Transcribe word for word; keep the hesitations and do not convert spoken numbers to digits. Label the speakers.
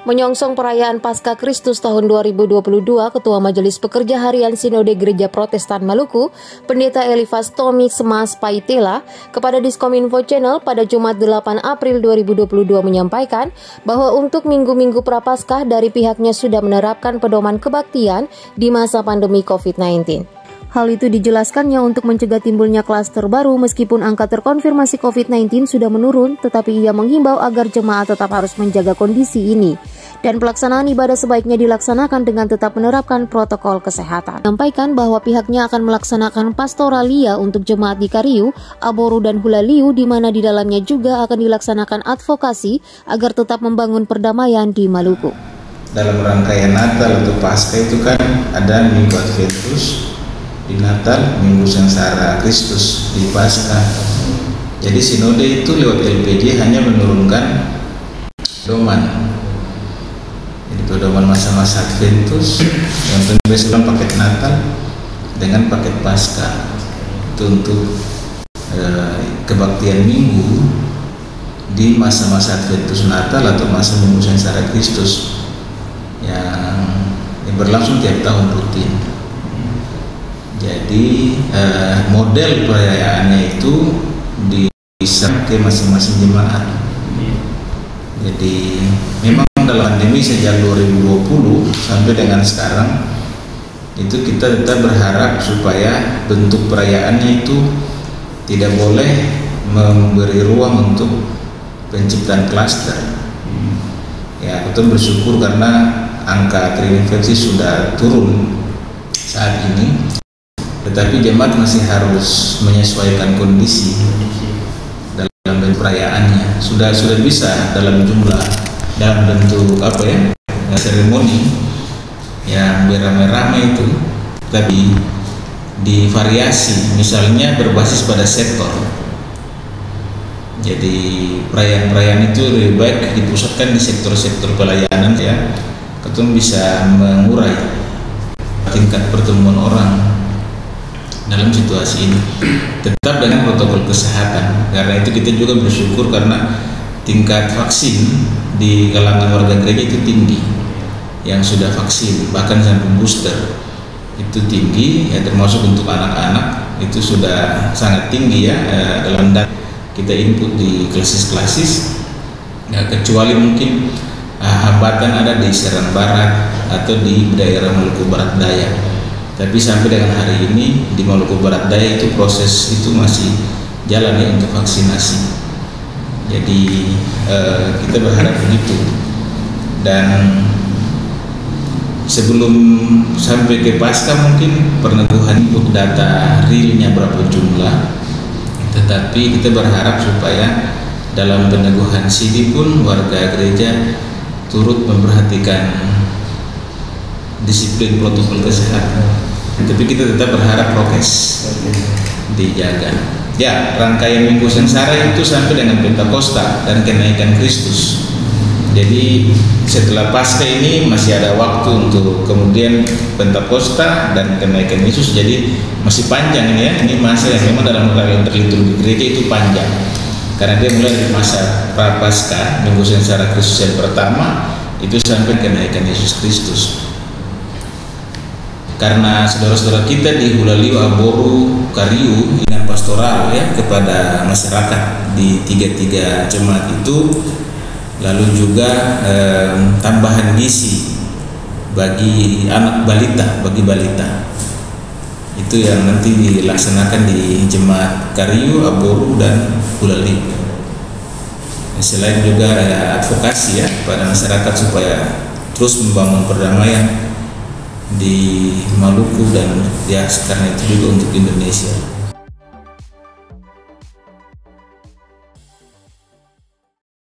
Speaker 1: Menyongsong perayaan Paskah Kristus tahun dua ribu dua puluh dua, Ketua Majelis Pekerja Harian Sinode Gereja Protestan Maluku, Pendeta Elifas Tommy Semas Paitela, kepada Diskominfo Channel pada Jumat delapan April dua ribu dua puluh dua menyampaikan bahwa untuk minggu-minggu Prapaskah dari pihaknya sudah menerapkan pedoman kebaktian di masa pandemi covid sembilan belas. Hal itu dijelaskannya untuk mencegah timbulnya klaster baru meskipun angka terkonfirmasi covid sembilan belas sudah menurun, tetapi ia menghimbau agar jemaat tetap harus menjaga kondisi ini dan pelaksanaan ibadah sebaiknya dilaksanakan dengan tetap menerapkan protokol kesehatan. Menyampaikan bahwa pihaknya akan melaksanakan pastoralia untuk jemaat di Kariu, Aboru dan Hulaliu, di mana di dalamnya juga akan dilaksanakan advokasi agar tetap membangun perdamaian di Maluku.
Speaker 2: Dalam rangkaian Natal atau Paskah itu kan ada Minggu Adventus di Natal, Minggu Sengsara Kristus di Paskah. Jadi sinode itu lewat L P D hanya menurunkan pedoman. Jadi pedoman masa-masa Adventus yang terbiasa paket Natal dengan paket Paskah itu untuk eh, kebaktian Minggu di masa-masa Adventus Natal atau masa Minggu Sengsara Kristus yang, yang berlangsung tiap tahun rutin. Jadi eh, model perayaannya itu bisa ke masing-masing jemaat. Jadi memang dalam pandemi sejak dua ribu dua puluh sampai dengan sekarang itu kita tetap berharap supaya bentuk perayaannya itu tidak boleh memberi ruang untuk penciptaan klaster. Ya, kita bersyukur karena angka terinfeksi sudah turun saat ini. Tetapi jemaat masih harus menyesuaikan kondisi dalam bentuk perayaannya. Sudah sudah bisa dalam jumlah, dalam bentuk apa ya, seremoni yang beramai-ramai itu, tapi divariasi, misalnya berbasis pada sektor. Jadi perayaan-perayaan itu lebih baik dipusatkan di sektor-sektor pelayanan ya, ketemu bisa mengurai tingkat pertemuan orang dalam situasi ini, tetap dengan protokol kesehatan. Karena itu kita juga bersyukur karena tingkat vaksin di kalangan warga gereja itu tinggi, yang sudah vaksin bahkan sampai booster itu tinggi ya, termasuk untuk anak-anak itu sudah sangat tinggi ya. Eh, dalam data kita input di klasis-klasis ya, kecuali mungkin eh, hambatan ada di Serang Barat atau di daerah Maluku Barat Daya. Tapi sampai dengan hari ini di Maluku Barat Daya itu proses itu masih jalan ya untuk vaksinasi. Jadi eh, kita berharap begitu. Dan sebelum sampai ke Paskah mungkin peneguhan untuk data realnya berapa jumlah. Tetapi kita berharap supaya dalam peneguhan S I D I pun warga gereja turut memperhatikan disiplin protokol kesehatan. Tapi kita tetap berharap prokes dijaga. Ya, rangkaian Minggu Sengsara itu sampai dengan Pentakosta dan kenaikan Kristus. Jadi setelah Paskah ini masih ada waktu untuk kemudian Pentakosta dan kenaikan Yesus. Jadi masih panjang ini ya. Ini masa yang memang dalam kalender liturgi gereja itu panjang. Karena dia mulai dari masa Prapaskah, Minggu Sengsara Kristus yang pertama itu sampai kenaikan Yesus Kristus. Karena saudara-saudara kita di Hulaliu, Aboru, Kariu dengan pastoral ya kepada masyarakat di tiga-tiga jemaat itu, lalu juga eh, tambahan gizi bagi anak balita, bagi balita itu yang nanti dilaksanakan di jemaat Kariu, Aboru dan Hulaliu. Selain juga ya, advokasi ya pada masyarakat supaya terus membangun perdamaian di Maluku dan ya karena itu juga untuk Indonesia.